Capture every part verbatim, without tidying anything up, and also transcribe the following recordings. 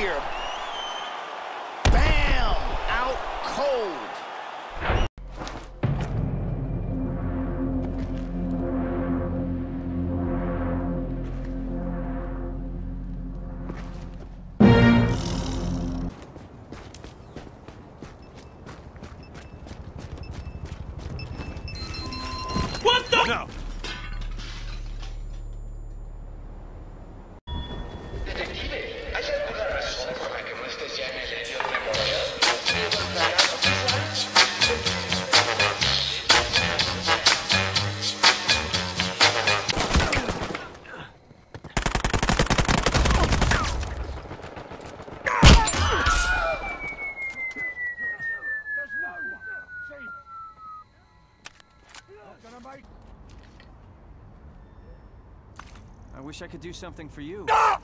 here. Bam! Out cold. What the? No. I wish I could do something for you. Ah!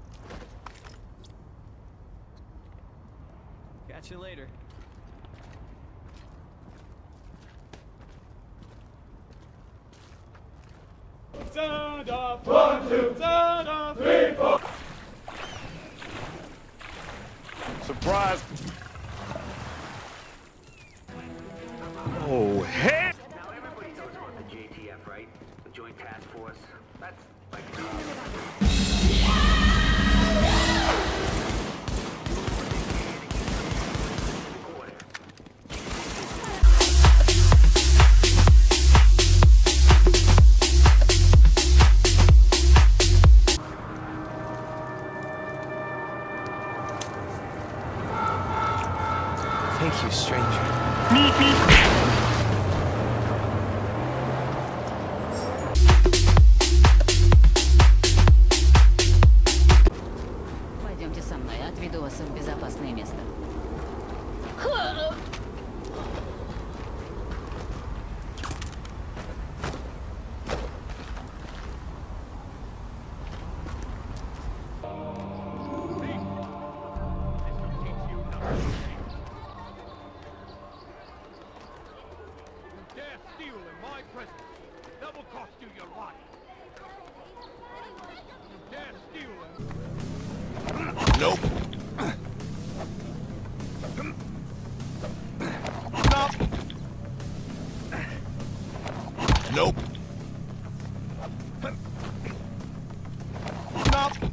Catch you later. Sound off. One, two, sound off. Three, four. Surprise. Oh, hell. Now everybody knows about the J T F, right? The Joint Task Force. That's like... Thank you, stranger. Пойдемте со мной, отведу вас в безопасное место. Steal in my presence. That will cost you your life. You dare steal him. Nope. Nope. Nope.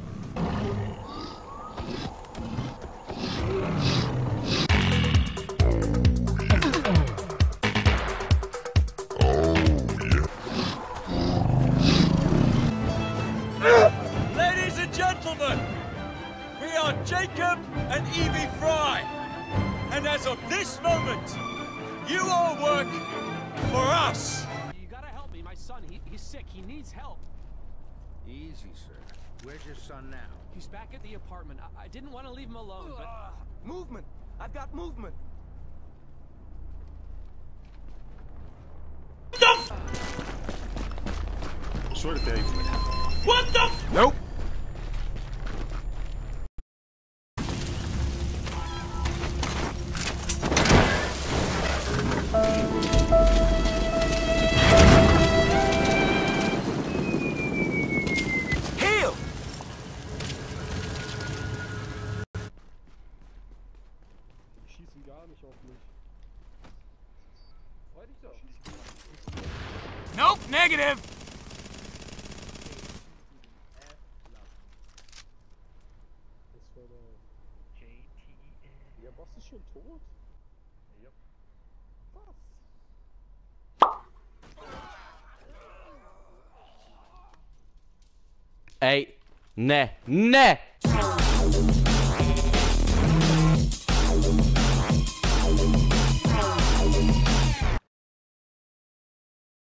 Ladies and gentlemen, we are Jacob and Evie Fry. And as of this moment, you all work for us. You gotta help me. My son, he, he's sick. He needs help. Easy, sir. Where's your son now? He's back at the apartment. I, I didn't want to leave him alone, but... Movement! I've got movement! Suerte ahí. What the? Nope. Heal! Die schießen gar nicht auf mich. Freu dich doch. Nope, negative. Das war der... J T F. Der Boss ist schon tot? Ja. Was? Ej, ne, ne!